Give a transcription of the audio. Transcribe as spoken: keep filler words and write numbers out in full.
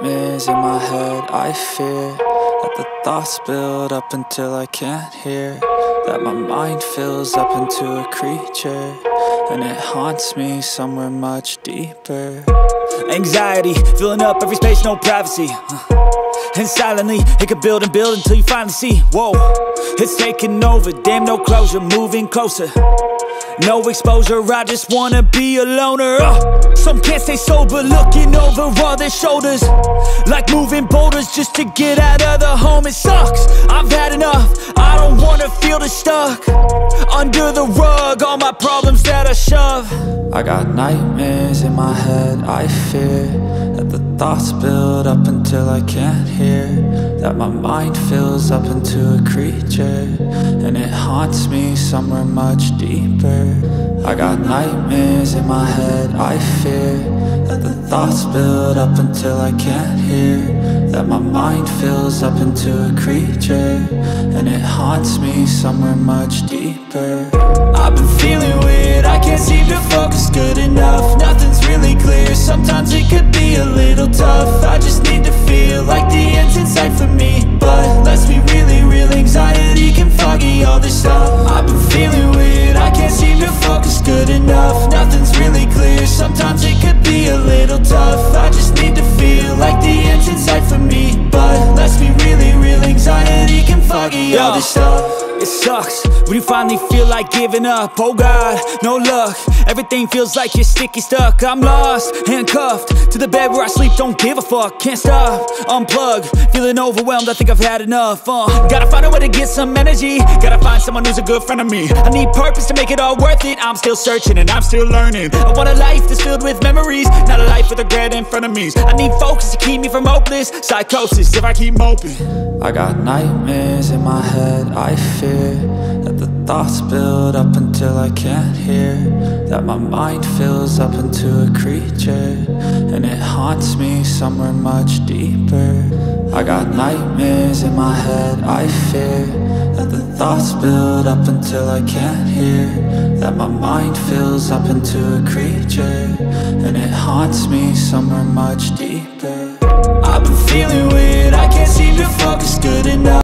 nightmares in my head. I fear that the thoughts build up until I can't hear, that my mind fills up into a creature, and it haunts me somewhere much deeper. Anxiety, filling up every space, no privacy. And silently, it could build and build until you finally see, whoa, it's taking over, damn, no closure, moving closer. No exposure, I just wanna be a loner. uh, Some can't stay sober, looking over all their shoulders, like moving boulders just to get out of the home. It sucks, I've had enough, I don't wanna feel the stuck under the rug, all my problems that I shove. I got nightmares in my head. I fear that the thoughts build up until I can't hear, that my mind fills up into a creature, and it haunts me somewhere much deeper. I got nightmares in my head. I fear that the thoughts build up until I can't hear, that my mind fills up into a creature, and it haunts me somewhere much deeper. I've been feeling weird, I can't seem to focus good enough. Nothing's really clear, sometimes it could be a little tough. I just need to feel like the end's in sight for me, but let's be really real, anxiety can foggy all this stuff. I've been feeling weird, I can't seem to focus good enough. Nothing's really clear, sometimes it could be a little tough. I just need to feel like the end's in sight for me, but let's be really real, anxiety can foggy all this stuff. It sucks when you finally feel like giving up. Oh God, no luck, everything feels like you're sticky stuck. I'm lost, handcuffed to the bed where I sleep, don't give a fuck. Can't stop, unplug, feeling overwhelmed, I think I've had enough. uh, Gotta find a way to get some energy, gotta find someone who's a good friend of me. I need purpose to make it all worth it, I'm still searching and I'm still learning. I want a life that's filled with memories, not a life with regret in front of me. I need focus to keep me from hopeless psychosis if I keep moping. I got nightmares in my head. I fear that the thoughts build up until I can't hear, that my mind fills up into a creature, and it haunts me somewhere much deeper. I got nightmares in my head. I fear that the thoughts build up until I can't hear, that my mind fills up into a creature, and it haunts me somewhere much deeper. I've been feeling weird, I can't seem to focus good enough.